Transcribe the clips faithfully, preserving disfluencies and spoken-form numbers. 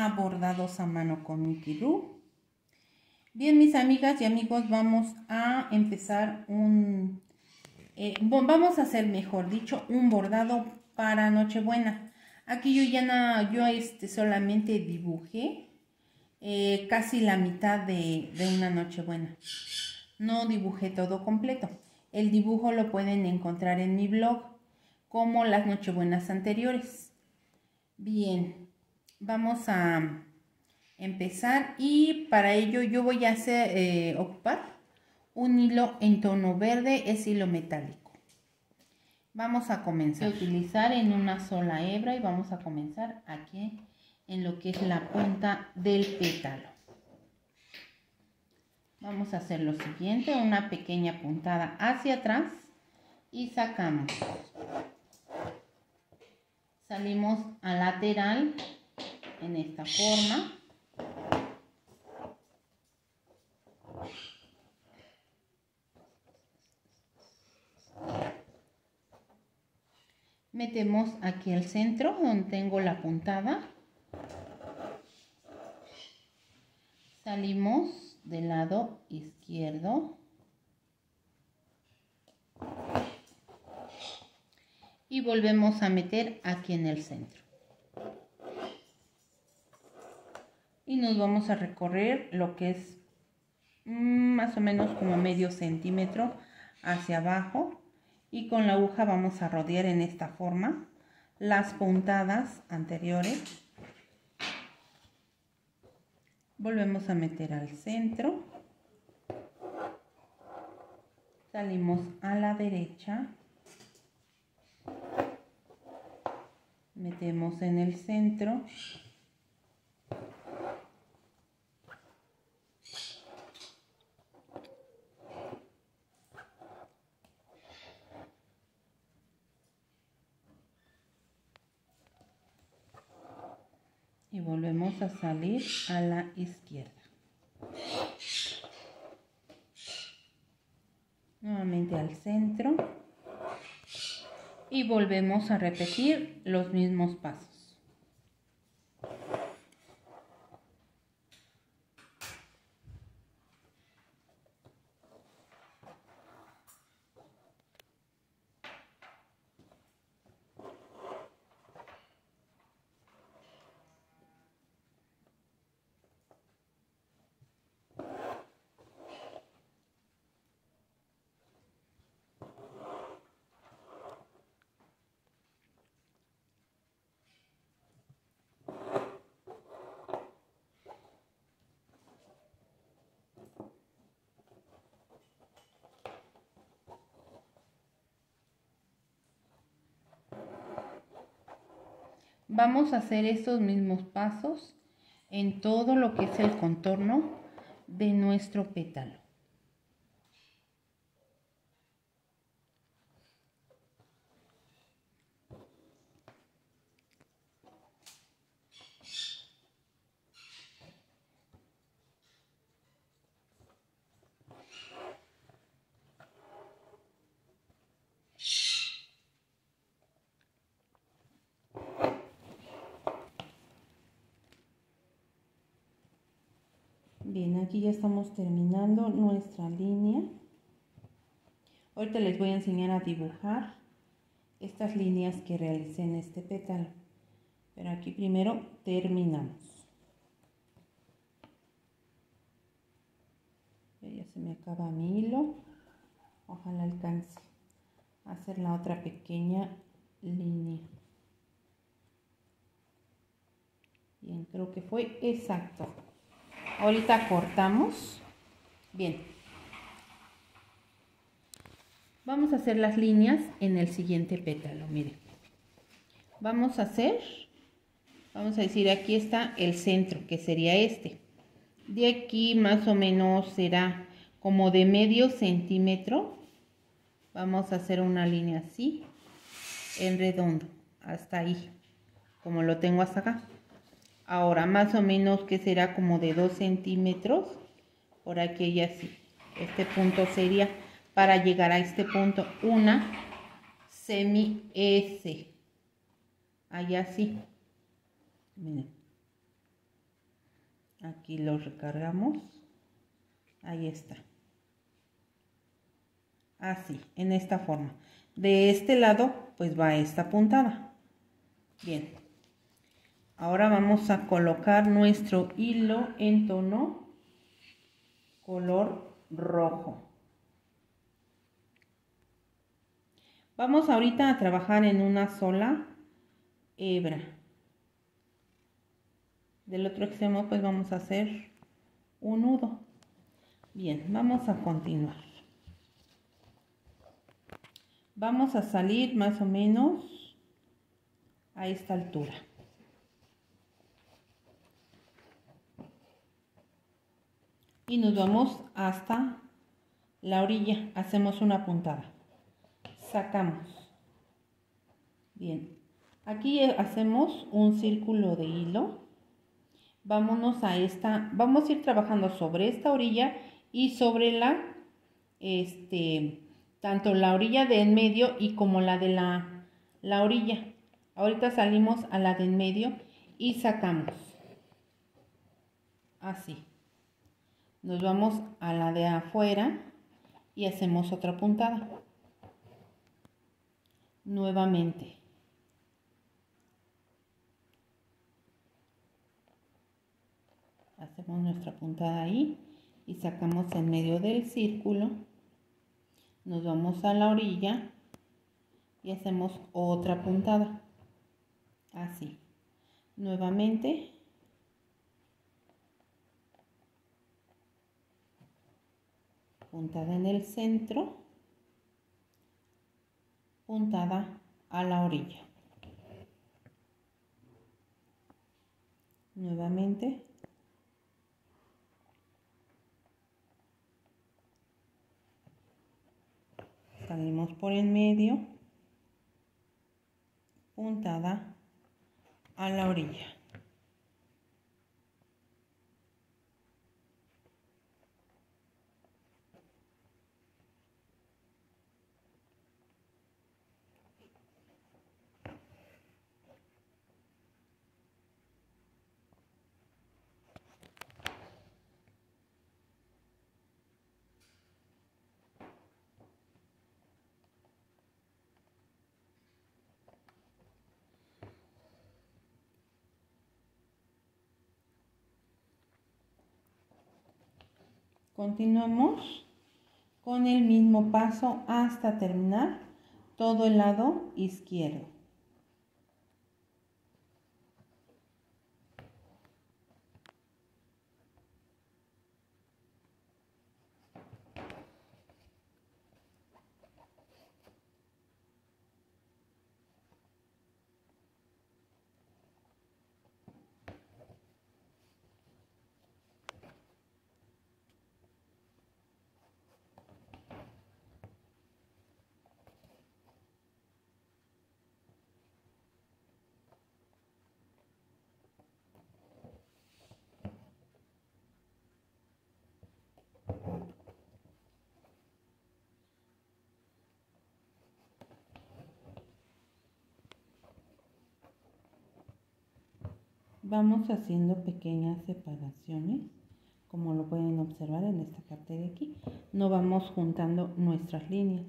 a Bordados a Mano con Miki Ru. Bien, mis amigas y amigos, vamos a empezar un, eh, vamos a hacer, mejor dicho, un bordado para Nochebuena. Aquí yo ya no, yo este, solamente dibujé eh, casi la mitad de, de una Nochebuena. No dibujé todo completo. El dibujo lo pueden encontrar en mi blog, como las Nochebuenas anteriores. Bien, vamos a empezar y para ello yo voy a hacer, eh, ocupar un hilo en tono verde, es hilo metálico. Vamos a comenzar a utilizar en una sola hebra y vamos a comenzar aquí en lo que es la punta del pétalo. Vamos a hacer lo siguiente, una pequeña puntada hacia atrás y sacamos. Salimos a lateral en esta forma. Metemos aquí al centro donde tengo la puntada. Salimos del lado izquierdo. Y volvemos a meter aquí en el centro. Y nos vamos a recorrer lo que es más o menos como medio centímetro hacia abajo. Y con la aguja vamos a rodear en esta forma las puntadas anteriores. Volvemos a meter al centro. Salimos a la derecha. Metemos en el centro. Y volvemos a salir a la izquierda. Nuevamente al centro. Y volvemos a repetir los mismos pasos. Vamos a hacer estos mismos pasos en todo lo que es el contorno de nuestro pétalo. Bien, aquí ya estamos terminando nuestra línea. Ahorita les voy a enseñar a dibujar estas líneas que realicé en este pétalo. Pero aquí primero terminamos. Ya se me acaba mi hilo. Ojalá alcance a hacer la otra pequeña línea. Bien, creo que fue exacto. Ahorita cortamos. Bien. Vamos a hacer las líneas en el siguiente pétalo. Miren. Vamos a hacer, vamos a decir, aquí está el centro, que sería este. De aquí más o menos será como de medio centímetro. Vamos a hacer una línea así, en redondo, hasta ahí, como lo tengo hasta acá. Ahora más o menos que será como de dos centímetros, por aquí y así. Este punto sería, para llegar a este punto, una semi S. Allá así. Miren. Aquí lo recargamos. Ahí está. Así, en esta forma. De este lado, pues va esta puntada. Bien. Ahora vamos a colocar nuestro hilo en tono color rojo. Vamos ahorita a trabajar en una sola hebra. Del otro extremo pues vamos a hacer un nudo. Bien, vamos a continuar. Vamos a salir más o menos a esta altura. Y nos vamos hasta la orilla. Hacemos una puntada. Sacamos. Bien. Aquí hacemos un círculo de hilo. Vámonos a esta. Vamos a ir trabajando sobre esta orilla y sobre la, este, tanto la orilla de en medio y como la de la, la orilla. Ahorita salimos a la de en medio y sacamos. Así. Nos vamos a la de afuera y hacemos otra puntada. Nuevamente. Hacemos nuestra puntada ahí y sacamos en medio del círculo. Nos vamos a la orilla y hacemos otra puntada. Así. Nuevamente. Puntada en el centro, puntada a la orilla. Nuevamente. Salimos por en medio, puntada a la orilla. Continuamos con el mismo paso hasta terminar todo el lado izquierdo. Vamos haciendo pequeñas separaciones, como lo pueden observar en esta parte de aquí. No vamos juntando nuestras líneas.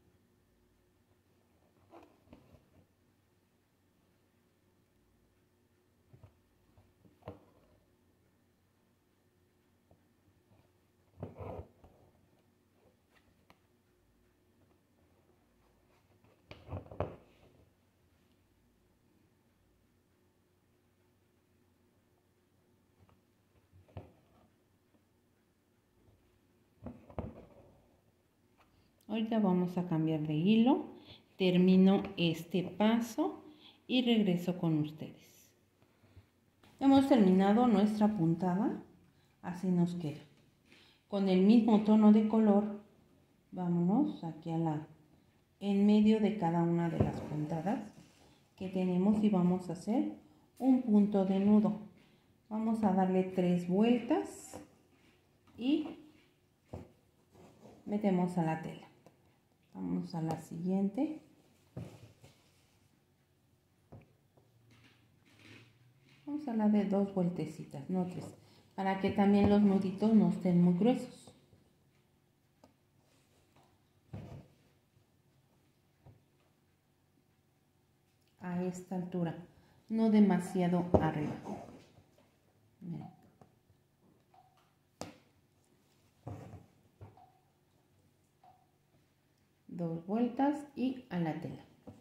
Ahorita vamos a cambiar de hilo, termino este paso y regreso con ustedes. Hemos terminado nuestra puntada, así nos queda. Con el mismo tono de color, vámonos aquí a la, en medio de cada una de las puntadas que tenemos y vamos a hacer un punto de nudo. Vamos a darle tres vueltas y metemos a la tela. Vamos a la siguiente. Vamos a la de dos vueltecitas, no tres. para que también los nuditos no estén muy gruesos. A esta altura, no demasiado arriba. Miren. Dos vueltas y a la tela.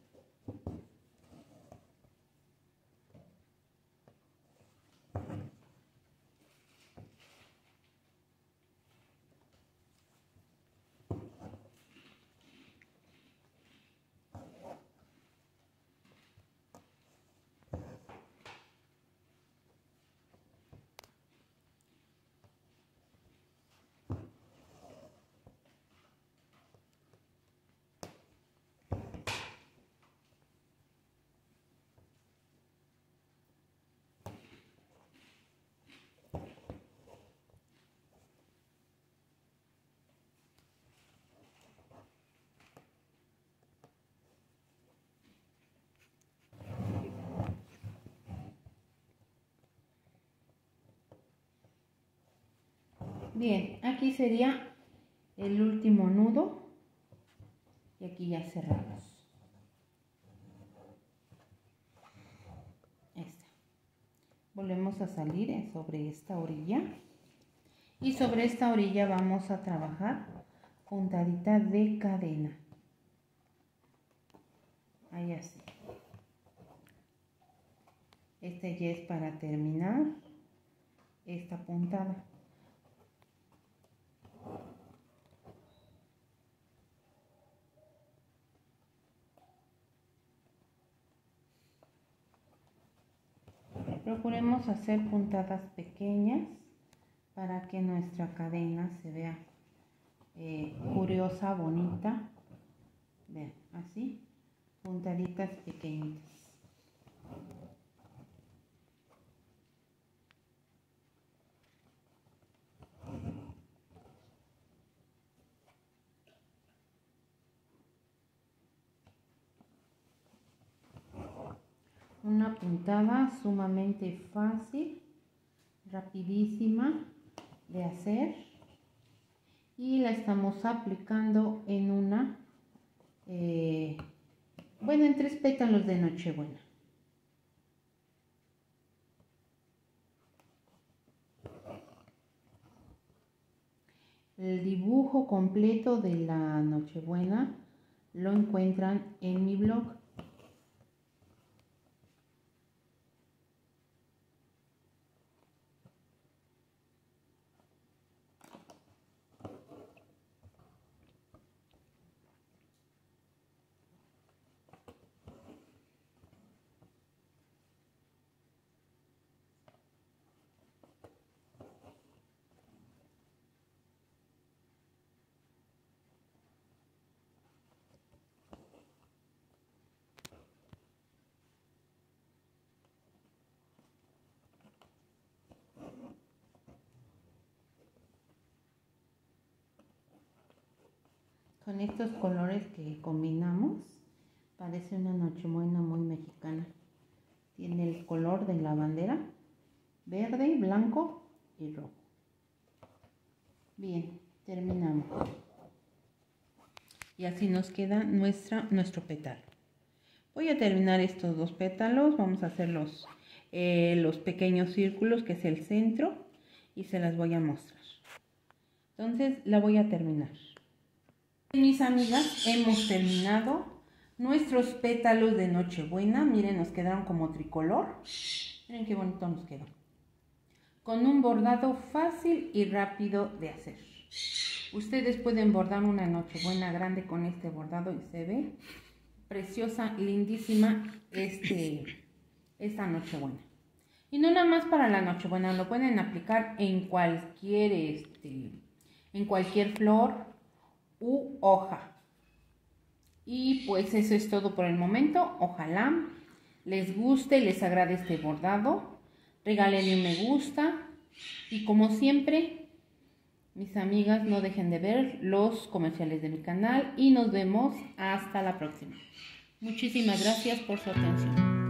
Bien, aquí sería el último nudo y aquí ya cerramos. Esta. Volvemos a salir sobre esta orilla y sobre esta orilla vamos a trabajar puntadita de cadena. Ahí así. Este ya es para terminar esta puntada. Procuremos hacer puntadas pequeñas para que nuestra cadena se vea eh, curiosa, bonita. Vean, así, puntaditas pequeñitas. Una puntada sumamente fácil, rapidísima de hacer y la estamos aplicando en una, eh, bueno, en tres pétalos de Nochebuena. El dibujo completo de la Nochebuena lo encuentran en mi blog. Con estos colores que combinamos, parece una Nochebuena muy mexicana. Tiene el color de la bandera, verde, blanco y rojo. Bien, terminamos. Y así nos queda nuestra, nuestro pétalo. Voy a terminar estos dos pétalos, vamos a hacer los, eh, los pequeños círculos, que es el centro, y se las voy a mostrar. Entonces la voy a terminar. Mis amigas, hemos terminado nuestros pétalos de Nochebuena. Miren, nos quedaron como tricolor. Miren qué bonito nos quedó. Con un bordado fácil y rápido de hacer. Ustedes pueden bordar una Nochebuena grande con este bordado y se ve preciosa, lindísima este, esta Nochebuena. Y no nada más para la Nochebuena, lo pueden aplicar en cualquier, este, en cualquier flor u hoja. Y pues eso es todo por el momento. Ojalá les guste y les agrade este bordado. Regálenle un me gusta y como siempre, mis amigas, no dejen de ver los comerciales de mi canal y nos vemos hasta la próxima. Muchísimas gracias por su atención.